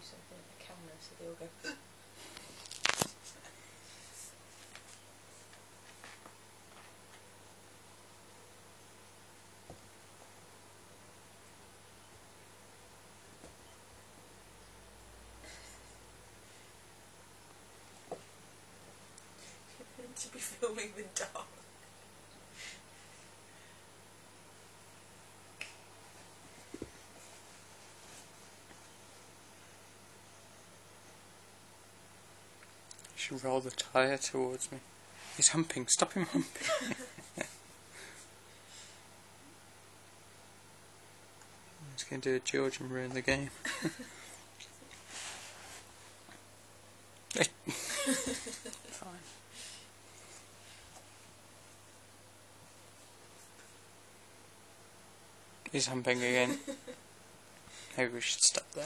something at the camera so they all go to be filming the dog. You should roll the tyre towards me. He's humping, stop him humping. He's going to do a George and ruin the game. Fine. He's humping again. Maybe we should stop there.